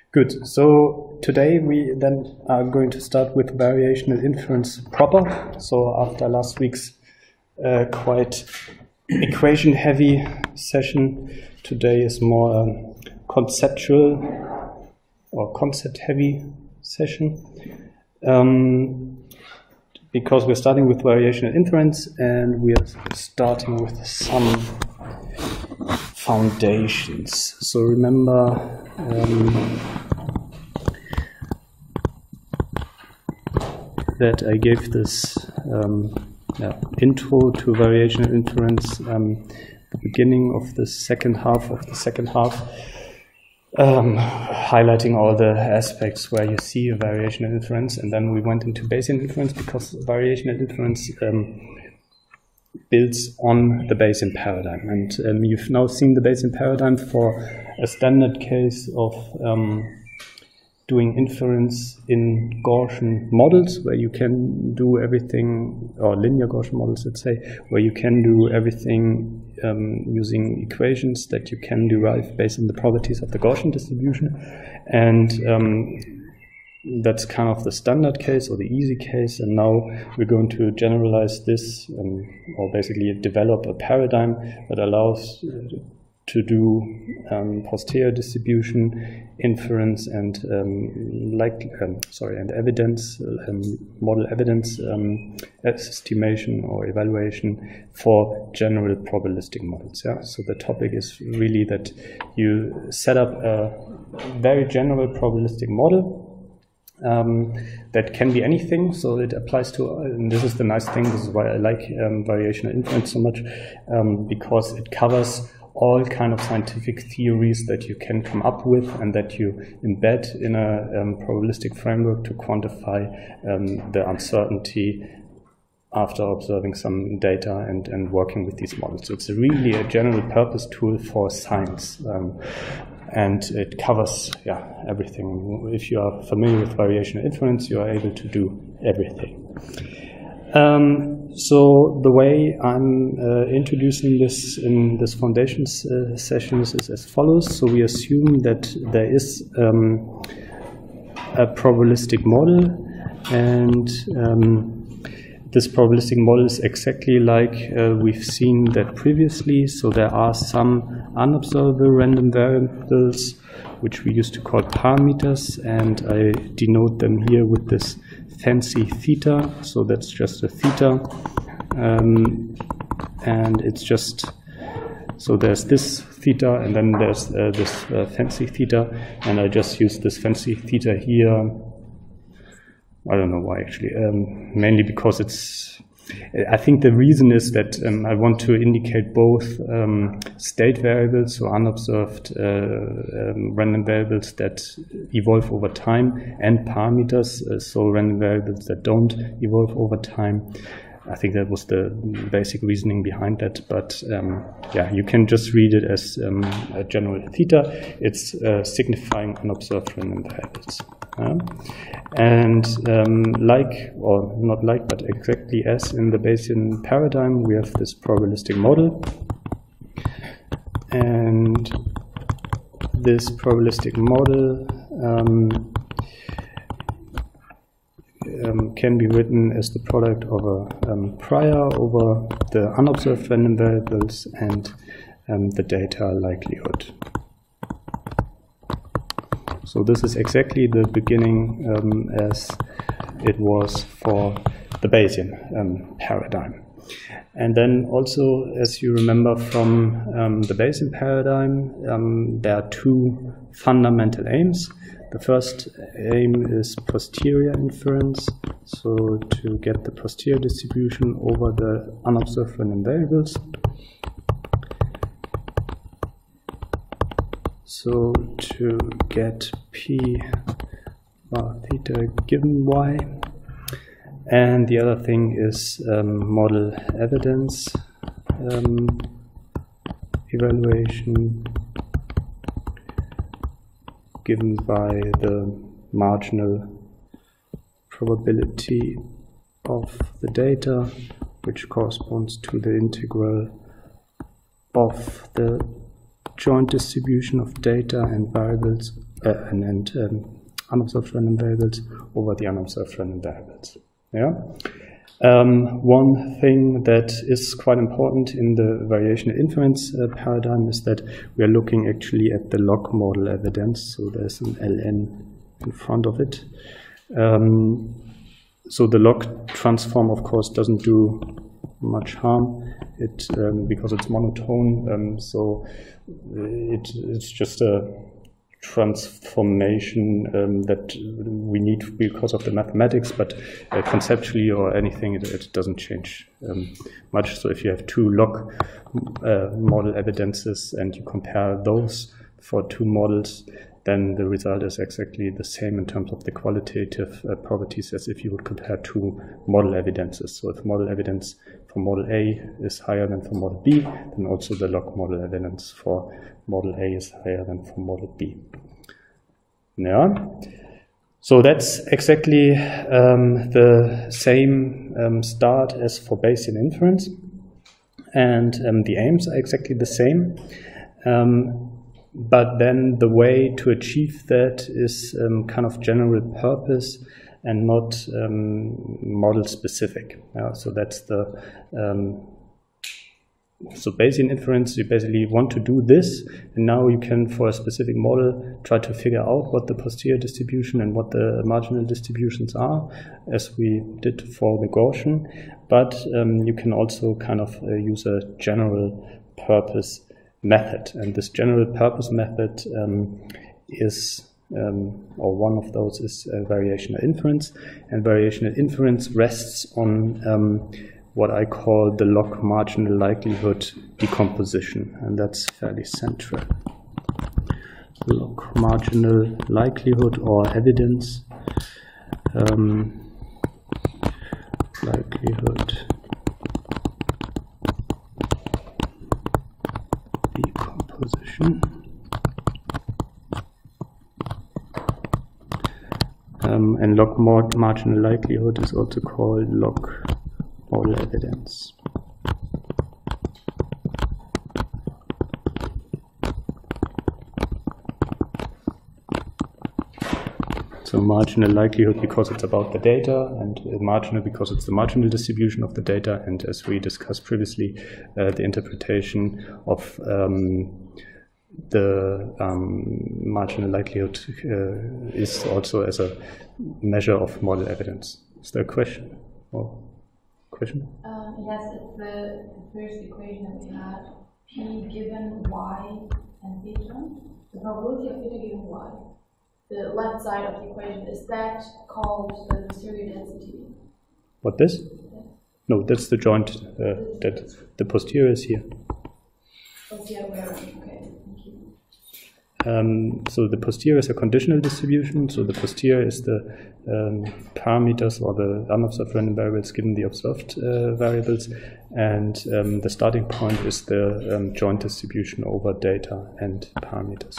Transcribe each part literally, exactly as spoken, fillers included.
Good. So today we then are going to start with variational inference proper. So after last week's uh, quite equation-heavy session, today is more um, conceptual or concept-heavy session. Um, because we're starting with variational inference and we are starting with some foundations. So remember um, that I gave this um, yeah, intro to variational inference um, the beginning of the second half of the second half, um, highlighting all the aspects where you see a variational inference, and then we went into Bayesian inference because variational inference um, builds on the Bayesian paradigm. And um, you've now seen the Bayesian paradigm for a standard case of um, doing inference in Gaussian models, where you can do everything, or linear Gaussian models, let's say, where you can do everything um, using equations that you can derive based on the properties of the Gaussian distribution. And um, that's kind of the standard case or the easy case, and now we're going to generalize this um, or basically develop a paradigm that allows to do um, posterior distribution inference and um, like um, sorry and evidence um, model evidence um, estimation or evaluation for general probabilistic models. Yeah, so the topic is really that you set up a very general probabilistic model. Um, that can be anything, so it applies to, and this is the nice thing, this is why I like um, variational inference so much, um, because it covers all kind of scientific theories that you can come up with and that you embed in a um, probabilistic framework to quantify um, the uncertainty after observing some data and, and working with these models. So it's really a general purpose tool for science. Um, And it covers, yeah, everything. If you are familiar with variational inference, you are able to do everything. Um, so the way I'm uh, introducing this in this foundations uh, sessions is as follows. So we assume that there is um, a probabilistic model, and um, this probabilistic model is exactly like uh, we've seen that previously. So there are some unobservable random variables, which we used to call parameters, and I denote them here with this fancy theta. So that's just a theta, um, and it's just, so there's this theta, and then there's uh, this uh, fancy theta, and I just use this fancy theta here. I don't know why, actually. Um, mainly because it's, I think the reason is that um, I want to indicate both um, state variables, so unobserved uh, um, random variables that evolve over time, and parameters, uh, so random variables that don't evolve over time. I think that was the basic reasoning behind that, but um, yeah, you can just read it as um, a general theta. It's uh, signifying unobserved random variables. Uh, and um, like, or not like, but exactly as in the Bayesian paradigm, we have this probabilistic model. And this probabilistic model um, Um, can be written as the product of a um, prior over the unobserved random variables and um, the data likelihood. So this is exactly the beginning um, as it was for the Bayesian um, paradigm. And then also, as you remember from um, the Bayesian paradigm, um, there are two fundamental aims. The first aim is posterior inference, so to get the posterior distribution over the unobserved random variables. So to get p bar theta given y. And the other thing is um, model evidence um, evaluation given by the marginal probability of the data, which corresponds to the integral of the joint distribution of data and variables uh, and, and um, unobserved random variables over the unobserved random variables. Yeah. Um, one thing that is quite important in the variational inference uh, paradigm is that we are looking actually at the log model evidence. So there's an L N in front of it. Um, so the log transform, of course, doesn't do much harm. It um, because it's monotone. Um, so it, it's just a transformation um, that we need because of the mathematics, but uh, conceptually or anything, it, it doesn't change um, much. So if you have two log uh, model evidences and you compare those for two models, then the result is exactly the same in terms of the qualitative uh, properties as if you would compare two model evidences. So if model evidence for model A is higher than for model B, then also the log model evidence for model A is higher than for model B. Yeah. So that's exactly um, the same um, start as for Bayesian inference, and um, the aims are exactly the same. Um, But then the way to achieve that is um, kind of general purpose and not um, model specific. Yeah, so that's the um, so Bayesian inference. You basically want to do this, and now you can, for a specific model, try to figure out what the posterior distribution and what the marginal distributions are, as we did for the Gaussian. But um, you can also kind of uh, use a general purpose method, and this general purpose method um, is, um, or one of those is uh, variational inference, and variational inference rests on um, what I call the log marginal likelihood decomposition, and that's fairly central. Log marginal likelihood or evidence, um, likelihood decomposition. Um, and log marginal likelihood is also called log model evidence. So marginal likelihood because it's about the data, and marginal because it's the marginal distribution of the data, and as we discussed previously, uh, the interpretation of um, the um, marginal likelihood uh, is also as a measure of model evidence. Is there a question? Or question? Um, yes, it's the, the first equation that we had, P given Y and theta, the probability of theta given Y. The left side of the equation, is that called the posterior density? What, this? Yeah. No, that's the joint, uh, that the posterior is here. That's the other way around. Okay, thank you. Um, so the posterior is a conditional distribution, so the posterior is the um, parameters or the unobserved random variables given the observed uh, variables, and um, the starting point is the um, joint distribution over data and parameters.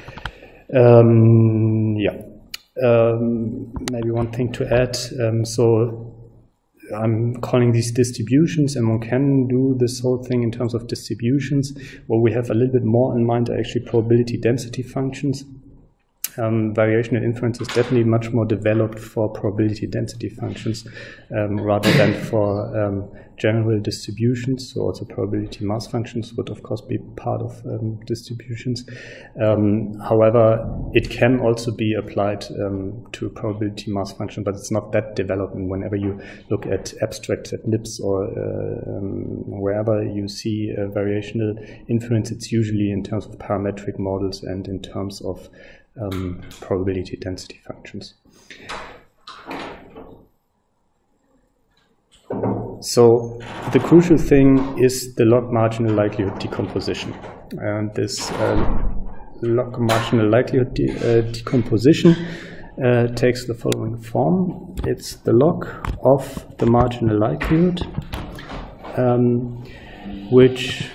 Um, yeah, um, maybe one thing to add. Um, so I'm calling these distributions, and one can do this whole thing in terms of distributions. What we have a little bit more in mind are actually probability density functions. Um, variational inference is definitely much more developed for probability density functions um, rather than for um, general distributions. So also probability mass functions would of course be part of um, distributions. Um, however, it can also be applied um, to a probability mass function, but it's not that developed. And whenever you look at abstracts at N I P S or uh, um, wherever you see uh, variational inference, it's usually in terms of parametric models and in terms of Um, probability density functions. So the crucial thing is the log marginal likelihood decomposition, and this uh, log marginal likelihood de uh, decomposition uh, takes the following form. It's the log of the marginal likelihood, um, which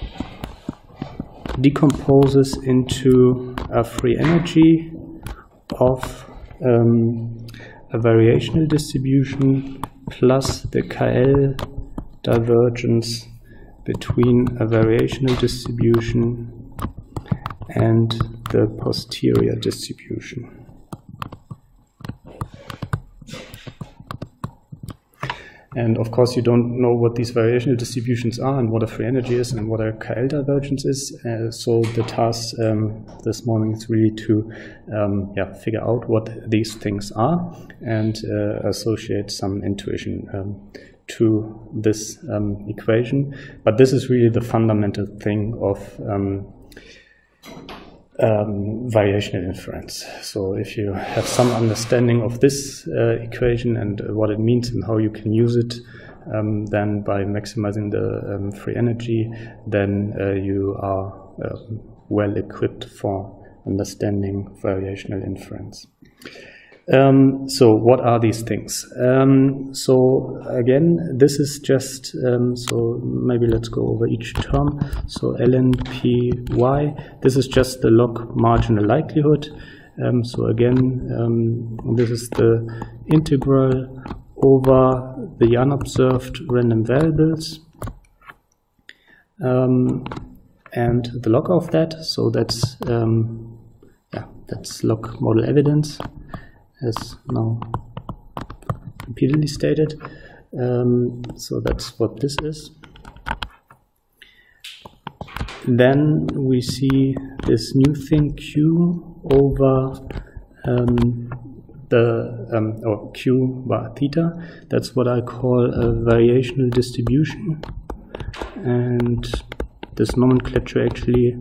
decomposes into a free energy of um, a variational distribution plus the K L divergence between a variational distribution and the posterior distribution. And of course, you don't know what these variational distributions are and what a free energy is and what a K L divergence is. Uh, so the task um, this morning is really to um, yeah, figure out what these things are and uh, associate some intuition um, to this um, equation. But this is really the fundamental thing of um, Um, variational inference. So if you have some understanding of this uh, equation and uh, what it means and how you can use it, um, then by maximizing the um, free energy, then uh, you are uh, well equipped for understanding variational inference. Um, so what are these things? Um, so again, this is just, um, so maybe let's go over each term. So ln P y, this is just the log marginal likelihood. Um, so again, um, this is the integral over the unobserved random variables. Um, and the log of that, so that's, um, yeah, that's log model evidence, as now repeatedly stated. Um, so that's what this is. Then we see this new thing Q over um, the um, or Q bar theta. That's what I call a variational distribution, and this nomenclature actually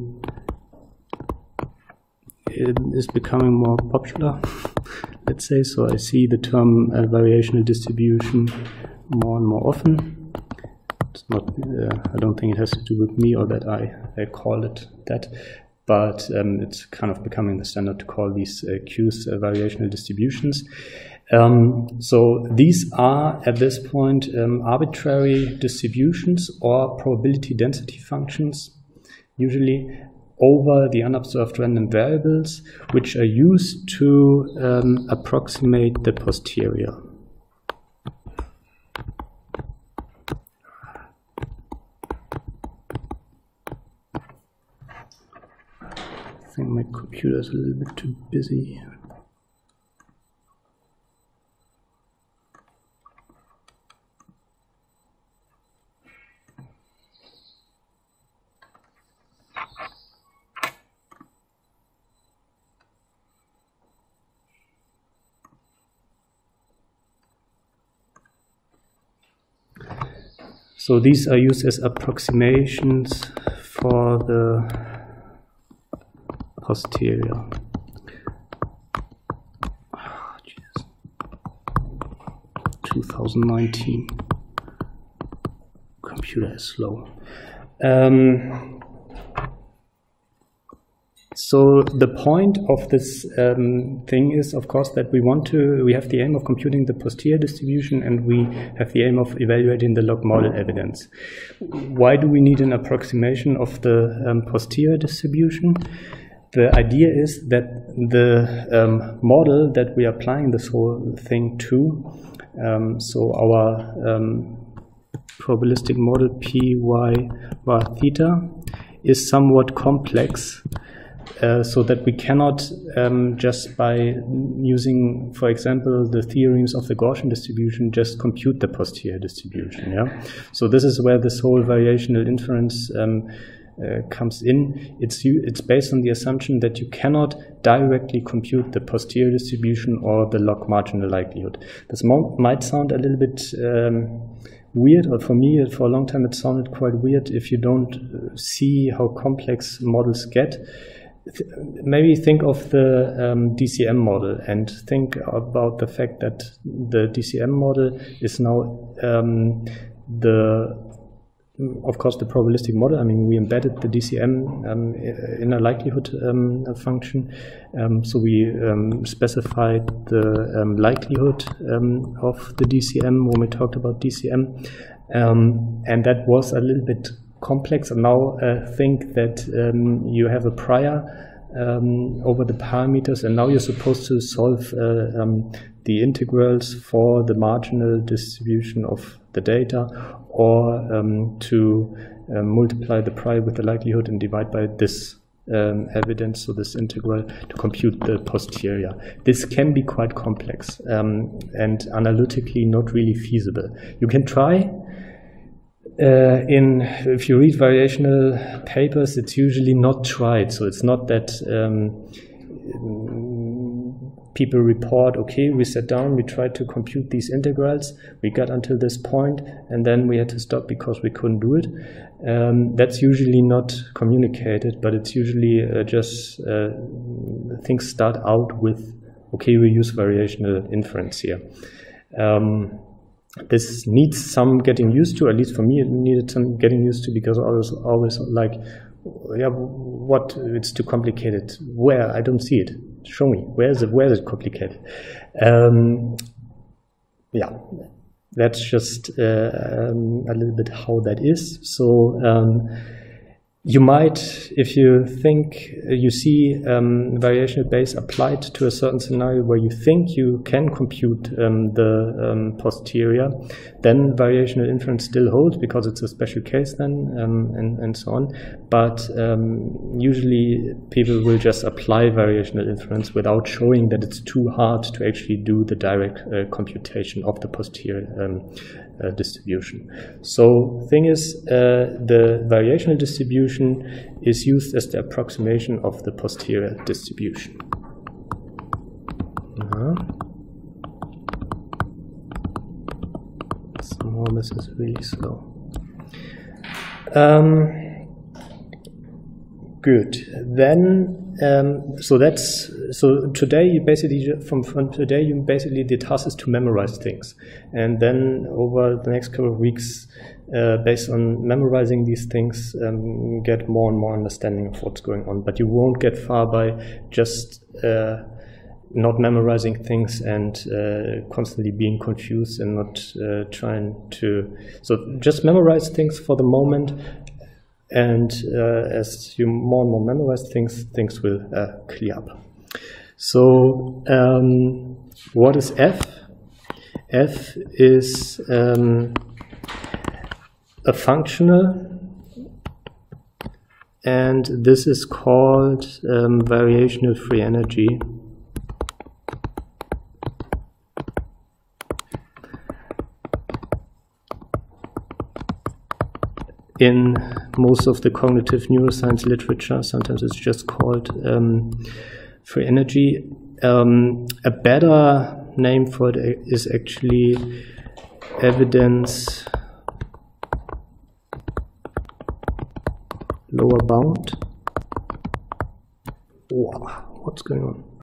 it is becoming more popular, let's say. So I see the term uh, variational distribution more and more often. It's not, uh, I don't think it has to do with me or that I, I call it that, but um, it's kind of becoming the standard to call these uh, Qs uh, variational distributions. Um, so these are at this point um, arbitrary distributions or probability density functions, usually over the unobserved random variables, which are used to um, approximate the posterior. I think my computer is a little bit too busy. So these are used as approximations for the posterior. Oh, geez. twenty nineteen. Computer is slow. Um, So the point of this um, thing is, of course, that we want to, we have the aim of computing the posterior distribution, and we have the aim of evaluating the log model evidence. Why do we need an approximation of the um, posterior distribution? The idea is that the um, model that we are applying this whole thing to, um, so our um, probabilistic model P y bar theta, is somewhat complex. Uh, so that we cannot um, just by using, for example, the theorems of the Gaussian distribution, just compute the posterior distribution. Yeah. So this is where this whole variational inference um, uh, comes in. It's it's based on the assumption that you cannot directly compute the posterior distribution or the log marginal likelihood. This might sound a little bit um, weird, or for me, for a long time, it sounded quite weird if you don't see how complex models get. Maybe think of the um, D C M model and think about the fact that the D C M model is now um, the, of course, the probabilistic model. I mean, we embedded the D C M um, in a likelihood um, function. Um, so we um, specified the um, likelihood um, of the D C M when we talked about D C M. Um, and that was a little bit complex, and now uh, think that um, you have a prior um, over the parameters, and now you're supposed to solve uh, um, the integrals for the marginal distribution of the data, or um, to uh, multiply the prior with the likelihood and divide by this um, evidence, so this integral, to compute the posterior. This can be quite complex um, and analytically not really feasible. You can try. Uh, in if you read variational papers, it's usually not tried. So it's not that um, people report, okay, we sat down, we tried to compute these integrals, we got until this point, and then we had to stop because we couldn't do it. Um, that's usually not communicated, but it's usually uh, just uh, things start out with, okay, we use variational inference here. Um, This needs some getting used to, at least for me it needed some getting used to, because I was always like, yeah, what, it's too complicated. Where? I don't see it. Show me. Where is it? Where is it complicated? Um, yeah, that's just uh, um, a little bit how that is. So um, you might, if you think, you see um, variational base applied to a certain scenario where you think you can compute um, the um, posterior, then variational inference still holds because it's a special case then, um, and, and so on. But um, usually people will just apply variational inference without showing that it's too hard to actually do the direct uh, computation of the posterior um, Uh, distribution. So thing is, uh, the variational distribution is used as the approximation of the posterior distribution. Uh-huh. Somehow this is really slow. Um, good. Then Um, so that's so today you basically from, from today you basically the task is to memorize things, and then over the next couple of weeks, uh, based on memorizing these things, um, get more and more understanding of what's going on. But you won't get far by just uh, not memorizing things and uh, constantly being confused and not uh, trying to. So just memorize things for the moment. And uh, as you more and more memorize things, things will uh, clear up. So um, what is F? F is um, a functional, and this is called um, variational free energy. In most of the cognitive neuroscience literature, sometimes it's just called um, free energy. Um, a better name for it is actually evidence lower bound. Wow, what's going on?